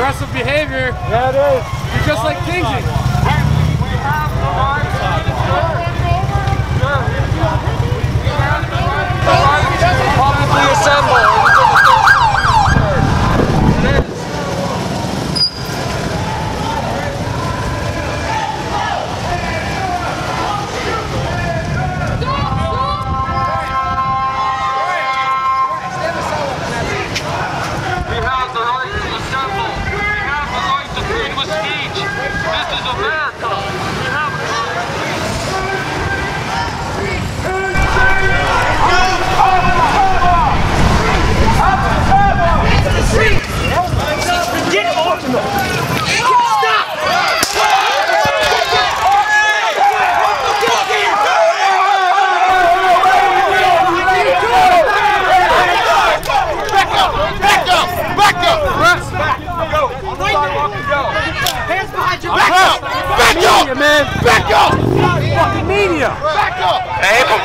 aggressive behavior. Yeah, it is. You're just like Kingsy. We have the right to publicly assemble. Man, back up! Fucking media! Back up! Hey,